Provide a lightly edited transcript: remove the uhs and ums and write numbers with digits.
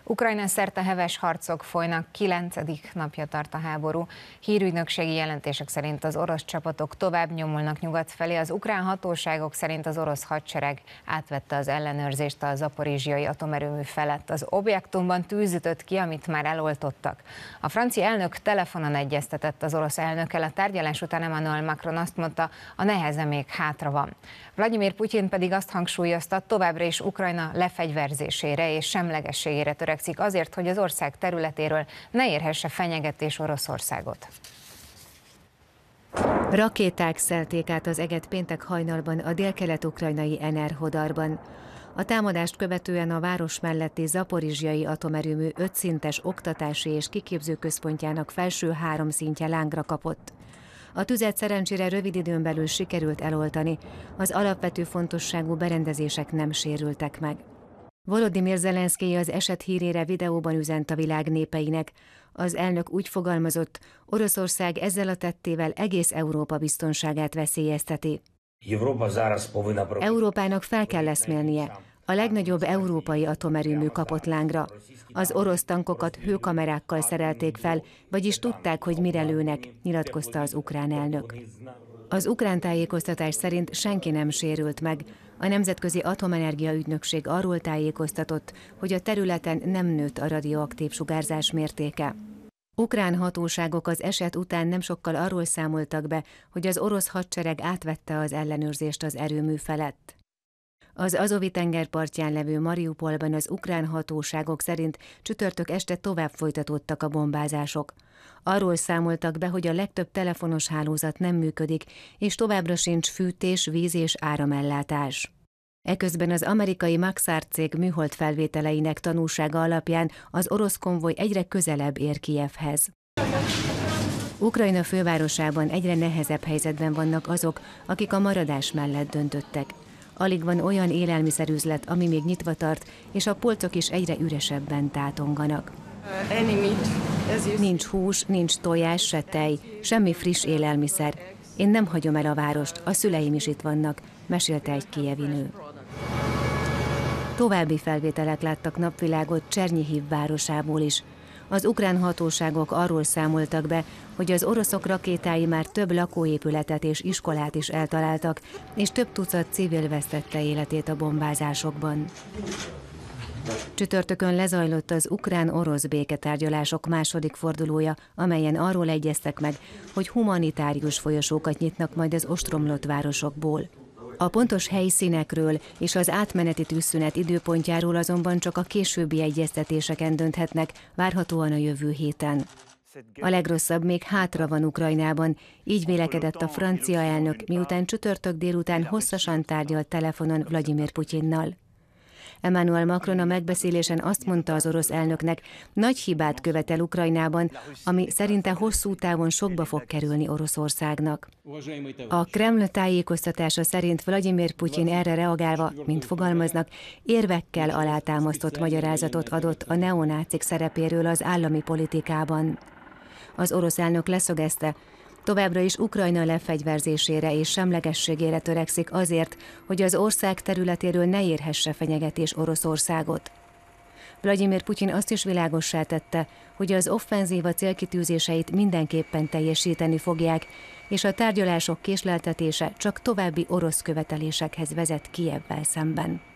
Ukrajna szerte heves harcok folynak, 9. napja tart a háború. Hírügynökségi jelentések szerint az orosz csapatok tovább nyomulnak nyugat felé, az ukrán hatóságok szerint az orosz hadsereg átvette az ellenőrzést a zaporizsjai atomerőmű felett. Az objektumban tűz ütött ki, amit már eloltottak. A francia elnök telefonon egyeztetett az orosz elnökkel, a tárgyalás után Emmanuel Macron azt mondta, a neheze még hátra van. Vladimir Putyin pedig azt hangsúlyozta, továbbra is Ukrajna lefegyverzésére és semlegességére törekszik azért, hogy az ország területéről ne érhesse fenyegetés Oroszországot. Rakéták szelték át az eget péntek hajnalban a délkelet-ukrajnai Enerhodarban. A támadást követően a város melletti zaporizsjai atomerőmű 5 szintes oktatási és kiképzőközpontjának felső 3 szintje lángra kapott. A tüzet szerencsére rövid időn belül sikerült eloltani, az alapvető fontosságú berendezések nem sérültek meg. Volodymyr Zelenszkij az eset hírére videóban üzent a világ népeinek. Az elnök úgy fogalmazott, Oroszország ezzel a tettével egész Európa biztonságát veszélyezteti. Európának fel kell eszmélnie. A legnagyobb európai atomerőmű kapott lángra. Az orosz tankokat hőkamerákkal szerelték fel, vagyis tudták, hogy mire lőnek, nyilatkozta az ukrán elnök. Az ukrán tájékoztatás szerint senki nem sérült meg. A Nemzetközi Atomenergia Ügynökség arról tájékoztatott, hogy a területen nem nőtt a radioaktív sugárzás mértéke. Ukrán hatóságok az eset után nem sokkal arról számoltak be, hogy az orosz hadsereg átvette az ellenőrzést az erőmű felett. Az Azovi-tenger partján levő Mariupolban az ukrán hatóságok szerint csütörtök este tovább folytatódtak a bombázások. Arról számoltak be, hogy a legtöbb telefonos hálózat nem működik, és továbbra sincs fűtés, víz és áramellátás. Eközben az amerikai Maxar cég műhold felvételeinek tanúsága alapján az orosz konvoj egyre közelebb ér Kijevhez. Ukrajna fővárosában egyre nehezebb helyzetben vannak azok, akik a maradás mellett döntöttek. Alig van olyan élelmiszerüzlet, ami még nyitva tart, és a polcok is egyre üresebben tátonganak. Nincs hús, nincs tojás, se tej, semmi friss élelmiszer. Én nem hagyom el a várost, a szüleim is itt vannak, mesélte egy kijevi nő. További felvételek láttak napvilágot Csernyihiv városából is. Az ukrán hatóságok arról számoltak be, hogy az oroszok rakétái már több lakóépületet és iskolát is eltaláltak, és több tucat civil vesztette életét a bombázásokban. Csütörtökön lezajlott az ukrán-orosz béketárgyalások második fordulója, amelyen arról egyeztek meg, hogy humanitárius folyosókat nyitnak majd az ostromlott városokból. A pontos helyszínekről és az átmeneti tűzszünet időpontjáról azonban csak a későbbi egyeztetéseken dönthetnek, várhatóan a jövő héten. A legrosszabb még hátra van Ukrajnában, így vélekedett a francia elnök, miután csütörtök délután hosszasan tárgyalt telefonon Vladimir Putyinnal. Emmanuel Macron a megbeszélésen azt mondta az orosz elnöknek, nagy hibát követel Ukrajnában, ami szerinte hosszú távon sokba fog kerülni Oroszországnak. A Kreml tájékoztatása szerint Vladimir Putyin erre reagálva, mint fogalmaznak, érvekkel alátámasztott magyarázatot adott a neonácik szerepéről az állami politikában. Az orosz elnök leszögezte, továbbra is Ukrajna lefegyverzésére és semlegességére törekszik azért, hogy az ország területéről ne érhesse fenyegetés Oroszországot. Vladimir Putyin azt is világossá tette, hogy az offenzíva célkitűzéseit mindenképpen teljesíteni fogják, és a tárgyalások késleltetése csak további orosz követelésekhez vezet Kijevvel szemben.